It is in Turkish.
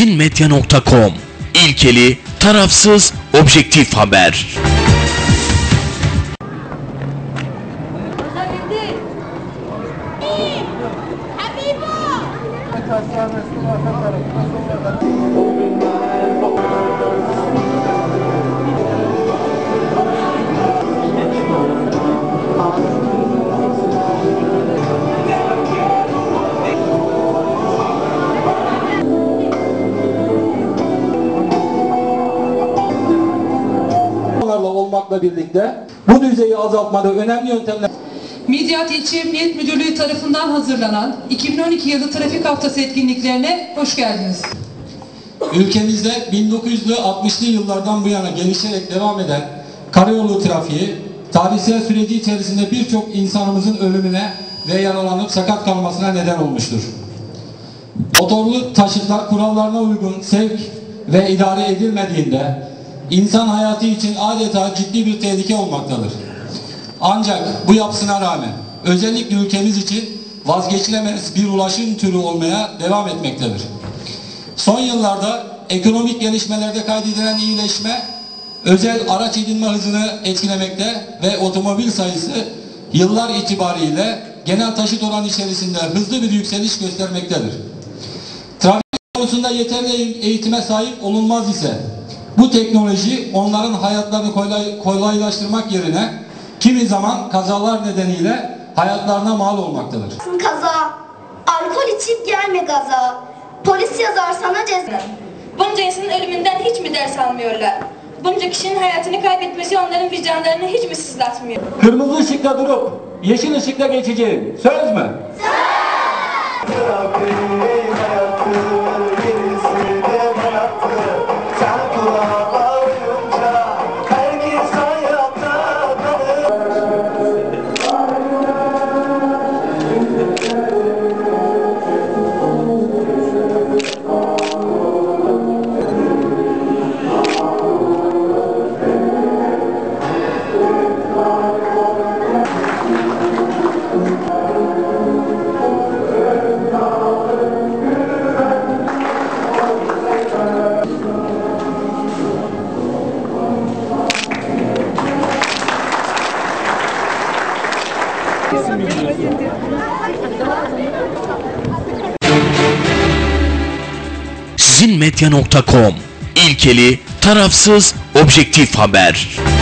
Sizinmedya.com İlkeli, tarafsız, objektif haber. olmakla birlikte bu düzeyi azaltmada önemli yöntemler. Midyat İlçe Emniyet Müdürlüğü tarafından hazırlanan 2012 yılı Trafik Haftası etkinliklerine hoş geldiniz. Ülkemizde 1960'lı yıllardan bu yana gelişerek devam eden karayolu trafiği, tarihsel süreci içerisinde birçok insanımızın ölümüne ve yaralanıp sakat kalmasına neden olmuştur. Motorlu taşıtlar kurallarına uygun sevk ve idare edilmediğinde İnsan hayatı için adeta ciddi bir tehlike olmaktadır. Ancak bu yapısına rağmen özellikle ülkemiz için vazgeçilemez bir ulaşım türü olmaya devam etmektedir. Son yıllarda ekonomik gelişmelerde kaydedilen iyileşme özel araç edinme hızını etkilemekte ve otomobil sayısı yıllar itibariyle genel taşıt oranı içerisinde hızlı bir yükseliş göstermektedir. Trafik konusunda yeterli eğitime sahip olunmaz ise bu teknoloji onların hayatlarını kolaylaştırmak yerine kimi zaman kazalar nedeniyle hayatlarına mal olmaktadır. Kaza, alkol içip gelme gaza, polis yazar sana ceza. Bunca insanın ölümünden hiç mi ders almıyorlar? Bunca kişinin hayatını kaybetmesi onların vicdanlarını hiç mi sızlatmıyor? Kırmızı ışıkta durup yeşil ışıkta geçeceğim. Söz mü? Söz! Sizinmedya.com İlkeli, tarafsız, objektif haber.